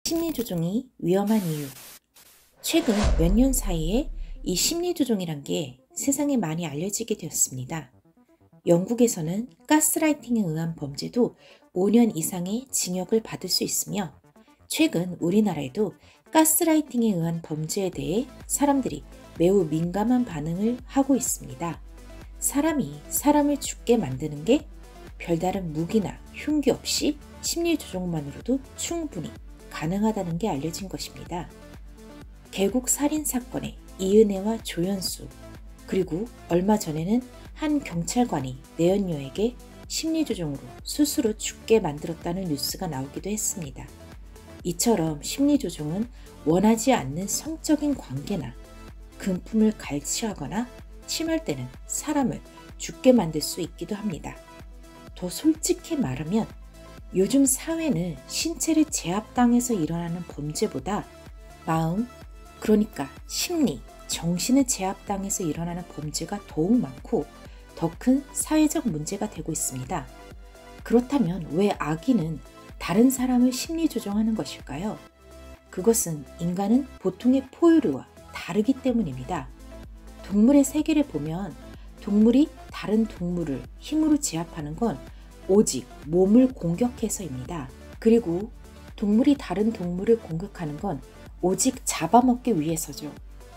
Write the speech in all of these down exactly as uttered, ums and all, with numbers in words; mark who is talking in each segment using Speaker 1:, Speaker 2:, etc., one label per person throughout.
Speaker 1: 심리조종이 위험한 이유. 최근 몇 년 사이에 이 심리조종이란 게 세상에 많이 알려지게 되었습니다. 영국에서는 가스라이팅에 의한 범죄도 오 년 이상의 징역을 받을 수 있으며, 최근 우리나라에도 가스라이팅에 의한 범죄에 대해 사람들이 매우 민감한 반응을 하고 있습니다. 사람이 사람을 죽게 만드는 게 별다른 무기나 흉기 없이 심리조종만으로도 충분히 가능하다는 게 알려진 것입니다. 계곡 살인사건의 이은혜와 조연수, 그리고 얼마 전에는 한 경찰관이 내연녀에게 심리조종으로 스스로 죽게 만들었다는 뉴스가 나오기도 했습니다. 이처럼 심리조종은 원하지 않는 성적인 관계나 금품을 갈취하거나 심할 때는 사람을 죽게 만들 수 있기도 합니다. 더 솔직히 말하면 요즘 사회는 신체를 제압당해서 일어나는 범죄보다 마음, 그러니까 심리, 정신을 제압당해서 일어나는 범죄가 더욱 많고 더 큰 사회적 문제가 되고 있습니다. 그렇다면 왜 악인은 다른 사람을 심리조종하는 것일까요? 그것은 인간은 보통의 포유류와 다르기 때문입니다. 동물의 세계를 보면 동물이 다른 동물을 힘으로 제압하는 건 오직 몸을 공격해서입니다. 그리고 동물이 다른 동물을 공격하는 건 오직 잡아먹기 위해서죠.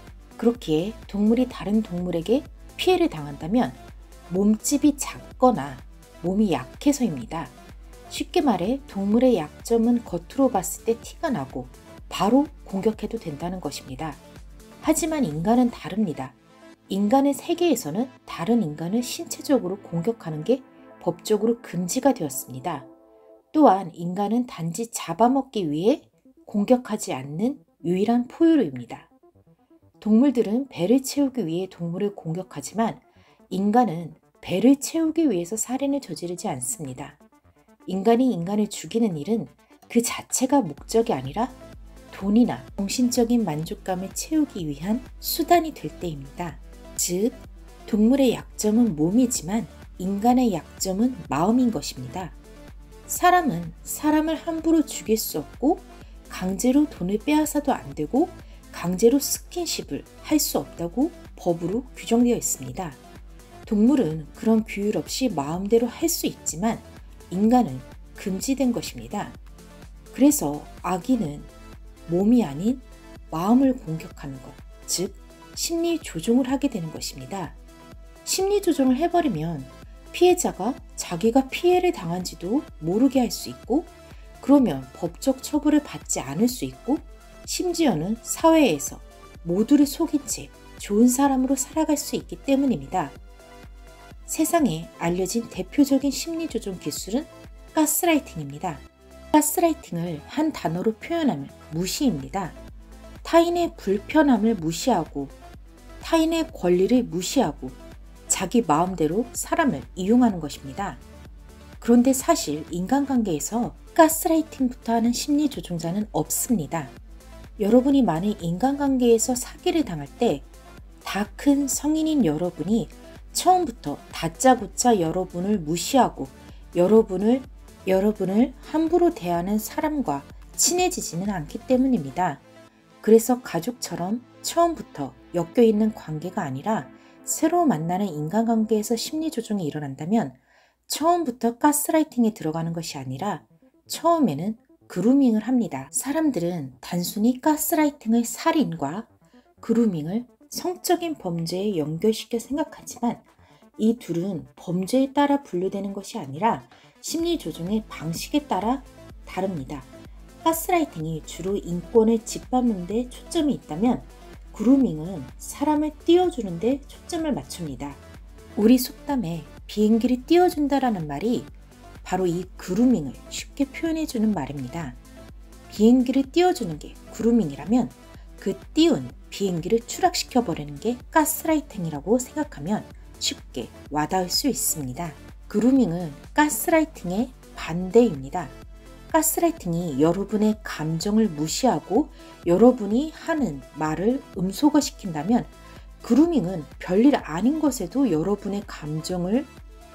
Speaker 1: 그렇게 동물이 다른 동물에게 피해를 당한다면 몸집이 작거나 몸이 약해서입니다. 쉽게 말해 동물의 약점은 겉으로 봤을 때 티가 나고 바로 공격해도 된다는 것입니다. 하지만 인간은 다릅니다. 인간의 세계에서는 다른 인간을 신체적으로 공격하는 게 법적으로 금지가 되었습니다. 또한 인간은 단지 잡아먹기 위해 공격하지 않는 유일한 포유류입니다. 동물들은 배를 채우기 위해 동물을 공격하지만 인간은 배를 채우기 위해서 살인을 저지르지 않습니다. 인간이 인간을 죽이는 일은 그 자체가 목적이 아니라 돈이나 정신적인 만족감을 채우기 위한 수단이 될 때입니다. 즉, 동물의 약점은 몸이지만 인간의 약점은 마음인 것입니다. 사람은 사람을 함부로 죽일 수 없고 강제로 돈을 빼앗아도 안 되고 강제로 스킨십을 할 수 없다고 법으로 규정되어 있습니다. 동물은 그런 규율 없이 마음대로 할 수 있지만 인간은 금지된 것입니다. 그래서 악인은 몸이 아닌 마음을 공격하는 것, 즉 심리 조종을 하게 되는 것입니다. 심리 조종을 해버리면 피해자가 자기가 피해를 당한지도 모르게 할 수 있고, 그러면 법적 처벌을 받지 않을 수 있고, 심지어는 사회에서 모두를 속인 채 좋은 사람으로 살아갈 수 있기 때문입니다. 세상에 알려진 대표적인 심리조종 기술은 가스라이팅입니다. 가스라이팅을 한 단어로 표현하면 무시입니다. 타인의 불편함을 무시하고 타인의 권리를 무시하고 자기 마음대로 사람을 이용하는 것입니다. 그런데 사실 인간관계에서 가스라이팅부터 하는 심리조종자는 없습니다. 여러분이 만일 인간관계에서 사기를 당할 때 다 큰 성인인 여러분이 처음부터 다짜고짜 여러분을 무시하고 여러분을 여러분을 함부로 대하는 사람과 친해지지는 않기 때문입니다. 그래서 가족처럼 처음부터 엮여있는 관계가 아니라 새로 만나는 인간관계에서 심리조종이 일어난다면 처음부터 가스라이팅에 들어가는 것이 아니라 처음에는 그루밍을 합니다. 사람들은 단순히 가스라이팅을 살인과 그루밍을 성적인 범죄에 연결시켜 생각하지만 이 둘은 범죄에 따라 분류되는 것이 아니라 심리조종의 방식에 따라 다릅니다. 가스라이팅이 주로 인권을 짓밟는 데 초점이 있다면 그루밍은 사람을 띄워주는 데 초점을 맞춥니다. 우리 속담에 비행기를 띄워준다라는 말이 바로 이 그루밍을 쉽게 표현해주는 말입니다. 비행기를 띄워주는 게 그루밍이라면 그 띄운 비행기를 추락시켜버리는 게 가스라이팅이라고 생각하면 쉽게 와닿을 수 있습니다. 그루밍은 가스라이팅의 반대입니다. 가스라이팅이 여러분의 감정을 무시하고 여러분이 하는 말을 음소거시킨다면 그루밍은 별일 아닌 것에도 여러분의 감정을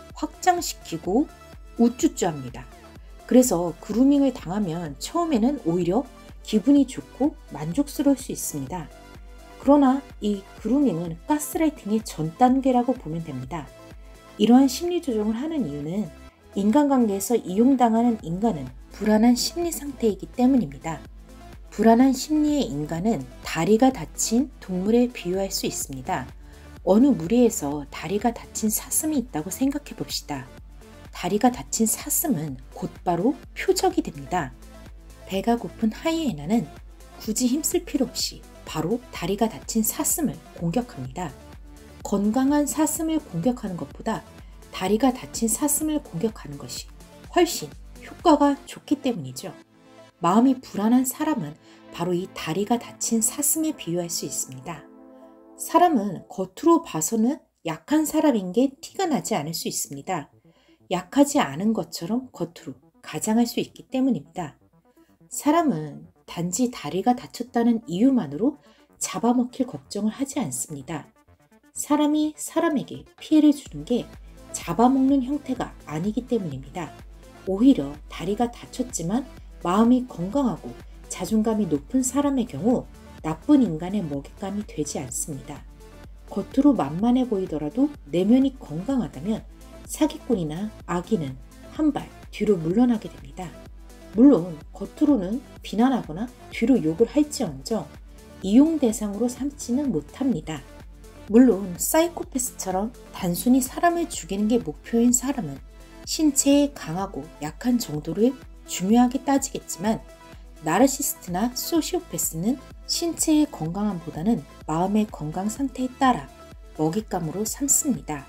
Speaker 1: 확장시키고 우쭈쭈합니다. 그래서 그루밍을 당하면 처음에는 오히려 기분이 좋고 만족스러울 수 있습니다. 그러나 이 그루밍은 가스라이팅의 전 단계라고 보면 됩니다. 이러한 심리 조종을 하는 이유는 인간관계에서 이용당하는 인간은 불안한 심리 상태이기 때문입니다. 불안한 심리의 인간은 다리가 다친 동물에 비유할 수 있습니다. 어느 무리에서 다리가 다친 사슴이 있다고 생각해 봅시다. 다리가 다친 사슴은 곧바로 표적이 됩니다. 배가 고픈 하이에나는 굳이 힘쓸 필요 없이 바로 다리가 다친 사슴을 공격합니다. 건강한 사슴을 공격하는 것보다 다리가 다친 사슴을 공격하는 것이 훨씬 효과가 좋기 때문이죠. 마음이 불안한 사람은 바로 이 다리가 다친 사슴에 비유할 수 있습니다. 사람은 겉으로 봐서는 약한 사람인 게 티가 나지 않을 수 있습니다. 약하지 않은 것처럼 겉으로 가장할 수 있기 때문입니다. 사람은 단지 다리가 다쳤다는 이유만으로 잡아먹힐 걱정을 하지 않습니다. 사람이 사람에게 피해를 주는 게 잡아먹는 형태가 아니기 때문입니다. 오히려 다리가 다쳤지만 마음이 건강하고 자존감이 높은 사람의 경우 나쁜 인간의 먹잇감이 되지 않습니다. 겉으로 만만해 보이더라도 내면이 건강하다면 사기꾼이나 악인은 한 발 뒤로 물러나게 됩니다. 물론 겉으로는 비난하거나 뒤로 욕을 할지언정 이용 대상으로 삼지는 못합니다. 물론 사이코패스처럼 단순히 사람을 죽이는 게 목표인 사람은 신체의 강하고 약한 정도를 중요하게 따지겠지만 나르시스트나 소시오패스는 신체의 건강함보다는 마음의 건강 상태에 따라 먹잇감으로 삼습니다.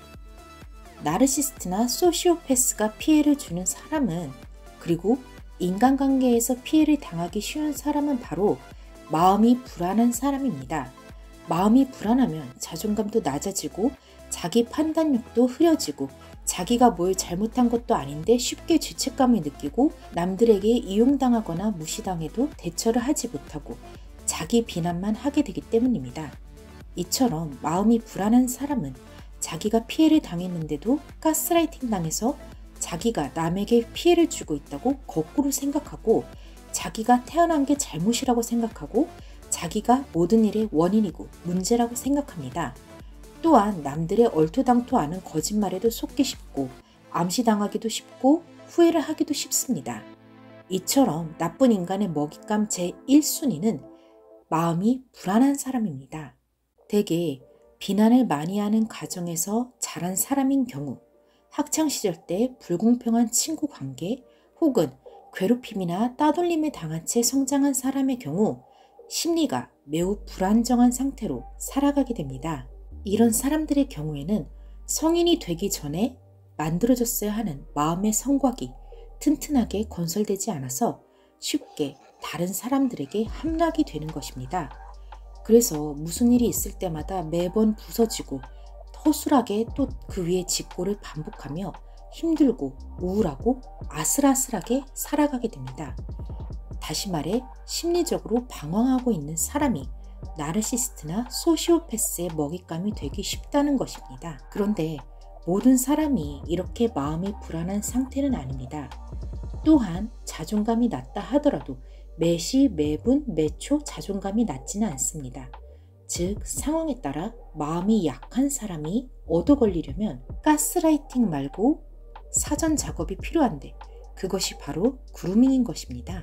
Speaker 1: 나르시스트나 소시오패스가 피해를 주는 사람은 그리고 인간관계에서 피해를 당하기 쉬운 사람은 바로 마음이 불안한 사람입니다. 마음이 불안하면 자존감도 낮아지고 자기 판단력도 흐려지고 자기가 뭘 잘못한 것도 아닌데 쉽게 죄책감을 느끼고 남들에게 이용당하거나 무시당해도 대처를 하지 못하고 자기 비난만 하게 되기 때문입니다. 이처럼 마음이 불안한 사람은 자기가 피해를 당했는데도 가스라이팅 당해서 자기가 남에게 피해를 주고 있다고 거꾸로 생각하고 자기가 태어난 게 잘못이라고 생각하고 자기가 모든 일의 원인이고 문제라고 생각합니다. 또한 남들의 얼토당토 않은 거짓말에도 속기 쉽고 암시당하기도 쉽고 후회를 하기도 쉽습니다. 이처럼 나쁜 인간의 먹잇감 제일 순위는 마음이 불안한 사람입니다. 대개 비난을 많이 하는 가정에서 자란 사람인 경우 학창시절 때 불공평한 친구 관계 혹은 괴롭힘이나 따돌림을 당한 채 성장한 사람의 경우 심리가 매우 불안정한 상태로 살아가게 됩니다. 이런 사람들의 경우에는 성인이 되기 전에 만들어졌어야 하는 마음의 성곽이 튼튼하게 건설되지 않아서 쉽게 다른 사람들에게 함락이 되는 것입니다. 그래서 무슨 일이 있을 때마다 매번 부서지고 허술하게 또 그 위에 직고를 반복하며 힘들고 우울하고 아슬아슬하게 살아가게 됩니다. 다시 말해 심리적으로 방황하고 있는 사람이 나르시스트나 소시오패스의 먹잇감이 되기 쉽다는 것입니다. 그런데 모든 사람이 이렇게 마음이 불안한 상태는 아닙니다. 또한 자존감이 낮다 하더라도 매시 매분 매초 자존감이 낮지는 않습니다. 즉 상황에 따라 마음이 약한 사람이 얻어 걸리려면 가스라이팅 말고 사전 작업이 필요한데 그것이 바로 그루밍인 것입니다.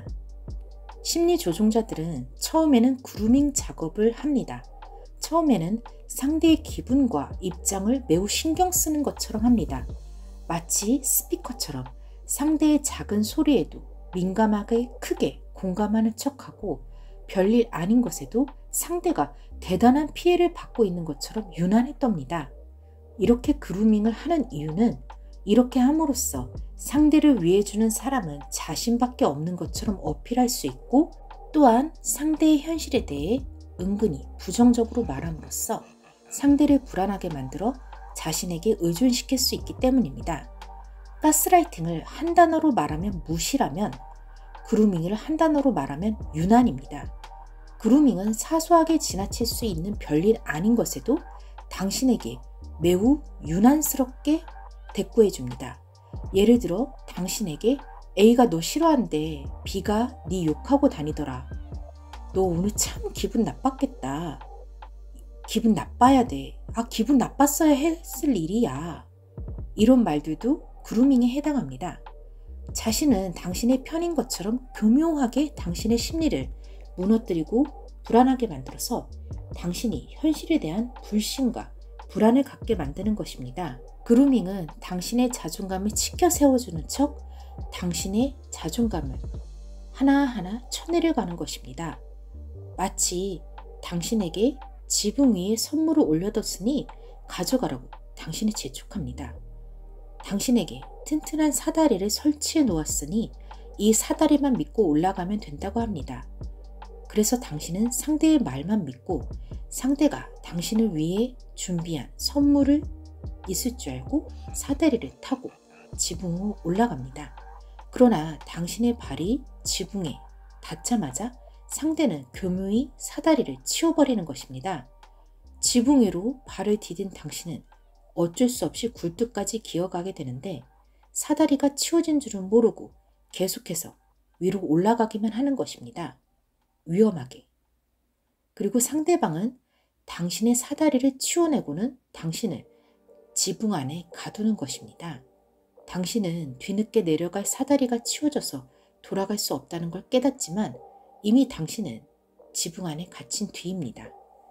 Speaker 1: 심리 조종자들은 처음에는 그루밍 작업을 합니다. 처음에는 상대의 기분과 입장을 매우 신경 쓰는 것처럼 합니다. 마치 스피커처럼 상대의 작은 소리에도 민감하게 크게 공감하는 척하고 별일 아닌 것에도 상대가 대단한 피해를 받고 있는 것처럼 유난히 떱니다. 이렇게 그루밍을 하는 이유는 이렇게 함으로써 상대를 위해주는 사람은 자신밖에 없는 것처럼 어필할 수 있고 또한 상대의 현실에 대해 은근히 부정적으로 말함으로써 상대를 불안하게 만들어 자신에게 의존시킬 수 있기 때문입니다. 가스라이팅을 한 단어로 말하면 무시라면 그루밍을 한 단어로 말하면 유난입니다. 그루밍은 사소하게 지나칠 수 있는 별일 아닌 것에도 당신에게 매우 유난스럽게 대꾸해줍니다. 예를 들어 당신에게 A가 너 싫어한대 B가 네 욕하고 다니더라 너 오늘 참 기분 나빴겠다. 기분 나빠야 돼. 아, 기분 나빴어야 했을 일이야. 이런 말들도 그루밍에 해당합니다. 자신은 당신의 편인 것처럼 교묘하게 당신의 심리를 무너뜨리고 불안하게 만들어서 당신이 현실에 대한 불신과 불안을 갖게 만드는 것입니다. 그루밍은 당신의 자존감을 치켜 세워주는 척 당신의 자존감을 하나하나 쳐내려가는 것입니다. 마치 당신에게 지붕 위에 선물을 올려뒀으니 가져가라고 당신을 재촉합니다. 당신에게 튼튼한 사다리를 설치해 놓았으니 이 사다리만 믿고 올라가면 된다고 합니다. 그래서 당신은 상대의 말만 믿고 상대가 당신을 위해 준비한 선물을 있을 줄 알고 사다리를 타고 지붕으로 올라갑니다. 그러나 당신의 발이 지붕에 닿자마자 상대는 교묘히 사다리를 치워버리는 것입니다. 지붕 위로 발을 디딘 당신은 어쩔 수 없이 굴뚝까지 기어가게 되는데 사다리가 치워진 줄은 모르고 계속해서 위로 올라가기만 하는 것입니다. 위험하게. 그리고 상대방은 당신의 사다리를 치워내고는 당신을 지붕 안에 가두는 것입니다. 당신은 뒤늦게 내려갈 사다리가 치워져서 돌아갈 수 없다는 걸 깨닫지만 이미 당신은 지붕 안에 갇힌 뒤입니다.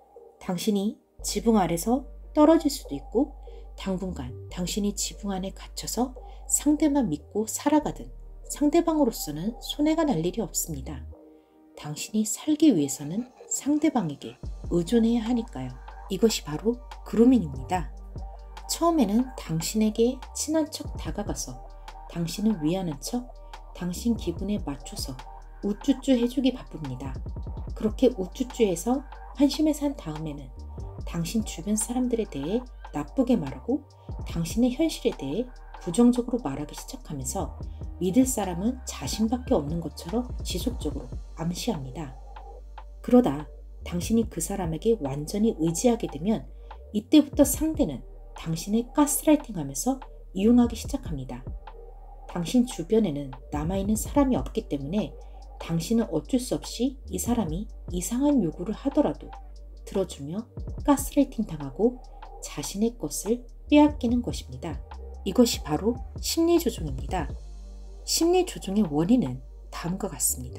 Speaker 1: 당신이 지붕 아래서 떨어질 수도 있고 당분간 당신이 지붕 안에 갇혀서 상대만 믿고 살아가든 상대방으로서는 손해가 날 일이 없습니다. 당신이 살기 위해서는 상대방에게 의존해야 하니까요. 이것이 바로 그루밍입니다. 처음에는 당신에게 친한 척 다가가서 당신을 위하는 척 당신 기분에 맞춰서 우쭈쭈 해주기 바쁩니다. 그렇게 우쭈쭈해서 환심에 산 다음에는 당신 주변 사람들에 대해 나쁘게 말하고 당신의 현실에 대해 부정적으로 말하기 시작하면서 믿을 사람은 자신밖에 없는 것처럼 지속적으로 암시합니다. 그러다 당신이 그 사람에게 완전히 의지하게 되면 이때부터 상대는 당신을 가스라이팅하면서 이용하기 시작합니다. 당신 주변에는 남아있는 사람이 없기 때문에 당신은 어쩔 수 없이 이 사람이 이상한 요구를 하더라도 들어주며 가스라이팅 당하고 자신의 것을 빼앗기는 것입니다. 이것이 바로 심리조종입니다. 심리조종의 원인은 다음과 같습니다.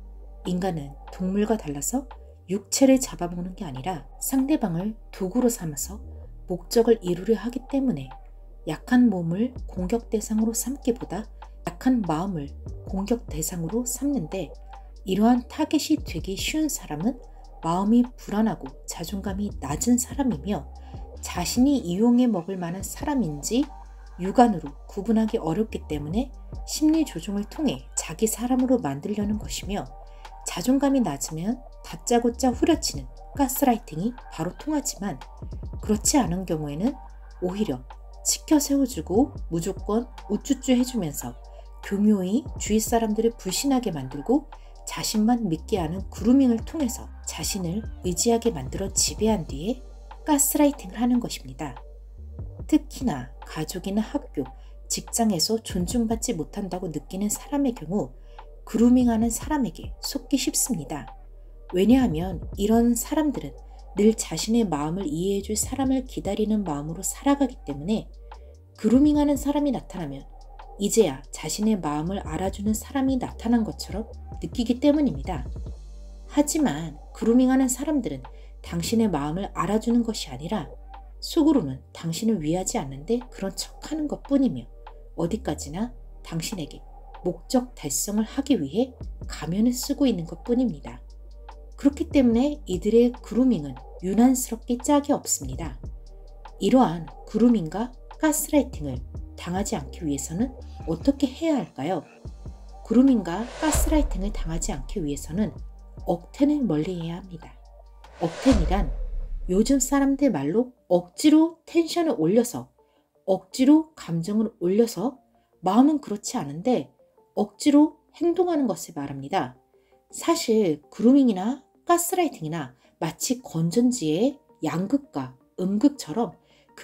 Speaker 1: 인간은 동물과 달라서 육체를 잡아먹는 게 아니라 상대방을 도구로 삼아서 목적을 이루려 하기 때문에 약한 몸을 공격 대상으로 삼기보다 약한 마음을 공격 대상으로 삼는데 이러한 타겟이 되기 쉬운 사람은 마음이 불안하고 자존감이 낮은 사람이며 자신이 이용해 먹을 만한 사람인지 육안으로 구분하기 어렵기 때문에 심리 조종을 통해 자기 사람으로 만들려는 것이며 자존감이 낮으면 다짜고짜 후려치는 가스라이팅이 바로 통하지만 그렇지 않은 경우에는 오히려 치켜 세워주고 무조건 우쭈쭈 해주면서 교묘히 주위 사람들을 불신하게 만들고 자신만 믿게 하는 그루밍을 통해서 자신을 의지하게 만들어 지배한 뒤에 가스라이팅을 하는 것입니다. 특히나 가족이나 학교, 직장에서 존중받지 못한다고 느끼는 사람의 경우 그루밍하는 사람에게 속기 쉽습니다. 왜냐하면 이런 사람들은 늘 자신의 마음을 이해해줄 사람을 기다리는 마음으로 살아가기 때문에 그루밍하는 사람이 나타나면 이제야 자신의 마음을 알아주는 사람이 나타난 것처럼 느끼기 때문입니다. 하지만 그루밍하는 사람들은 당신의 마음을 알아주는 것이 아니라 속으로는 당신을 위하지 않는데 그런 척하는 것뿐이며 어디까지나 당신에게 목적 달성을 하기 위해 가면을 쓰고 있는 것뿐입니다. 그렇기 때문에 이들의 그루밍은 유난스럽게 짝이 없습니다. 이러한 그루밍과 가스라이팅을 당하지 않기 위해서는 어떻게 해야 할까요? 그루밍과 가스라이팅을 당하지 않기 위해서는 억텐을 멀리해야 합니다. 억텐이란 요즘 사람들 말로 억지로 텐션을 올려서 억지로 감정을 올려서 마음은 그렇지 않은데 억지로 행동하는 것을 말합니다. 사실 그루밍이나 가스라이팅이나 마치 건전지의 양극과 음극처럼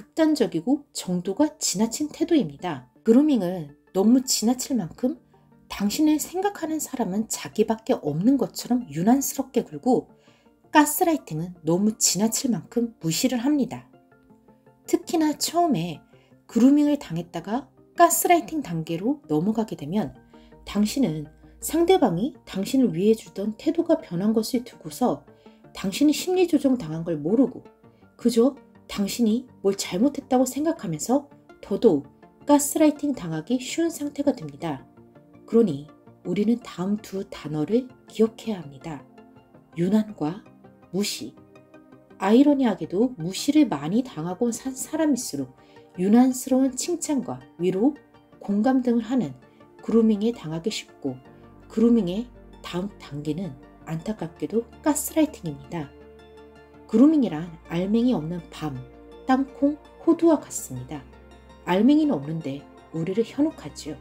Speaker 1: 극단적이고 정도가 지나친 태도입니다. 그루밍은 너무 지나칠 만큼 당신을 생각하는 사람은 자기밖에 없는 것처럼 유난스럽게 굴고 가스라이팅은 너무 지나칠 만큼 무시를 합니다. 특히나 처음에 그루밍을 당했다가 가스라이팅 단계로 넘어가게 되면 당신은 상대방이 당신을 위해주던 태도가 변한 것을 두고서 당신이 심리조정 당한 걸 모르고 그저 당신이 뭘 잘못했다고 생각하면서 더더욱 가스라이팅 당하기 쉬운 상태가 됩니다. 그러니 우리는 다음 두 단어를 기억해야 합니다. 유난과 무시. 아이러니하게도 무시를 많이 당하고 산 사람일수록 유난스러운 칭찬과 위로, 공감 등을 하는 그루밍에 당하기 쉽고 그루밍의 다음 단계는 안타깝게도 가스라이팅입니다. 그루밍이란 알맹이 없는 밤, 땅콩, 호두와 같습니다. 알맹이는 없는데 우리를 현혹하지요.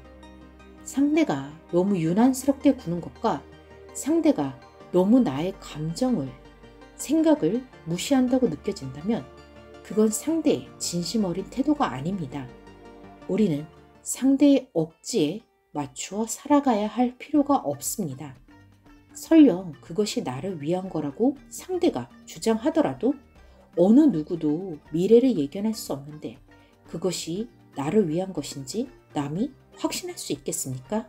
Speaker 1: 상대가 너무 유난스럽게 구는 것과 상대가 너무 나의 감정을, 생각을 무시한다고 느껴진다면 그건 상대의 진심 어린 태도가 아닙니다. 우리는 상대의 억지에 맞추어 살아가야 할 필요가 없습니다. 설령 그것이 나를 위한 거라고 상대가 주장하더라도 어느 누구도 미래를 예견할 수 없는데 그것이 나를 위한 것인지 남이 확신할 수 있겠습니까?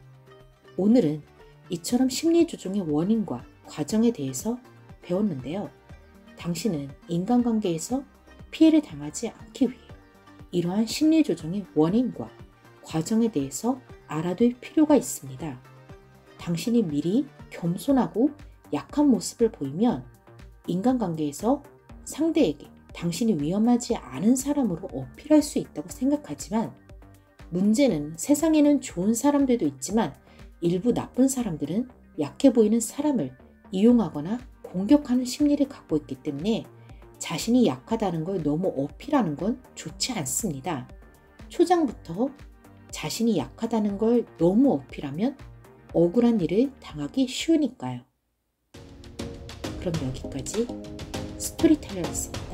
Speaker 1: 오늘은 이처럼 심리조종의 원인과 과정에 대해서 배웠는데요. 당신은 인간관계에서 피해를 당하지 않기 위해 이러한 심리조종의 원인과 과정에 대해서 알아둘 필요가 있습니다. 당신이 미리 겸손하고 약한 모습을 보이면 인간관계에서 상대에게 당신이 위험하지 않은 사람으로 어필할 수 있다고 생각하지만 문제는 세상에는 좋은 사람들도 있지만 일부 나쁜 사람들은 약해 보이는 사람을 이용하거나 공격하는 심리를 갖고 있기 때문에 자신이 약하다는 걸 너무 어필하는 건 좋지 않습니다. 초장부터 자신이 약하다는 걸 너무 어필하면 억울한 일을 당하기 쉬우니까요. 그럼 여기까지 스토리텔러였습니다.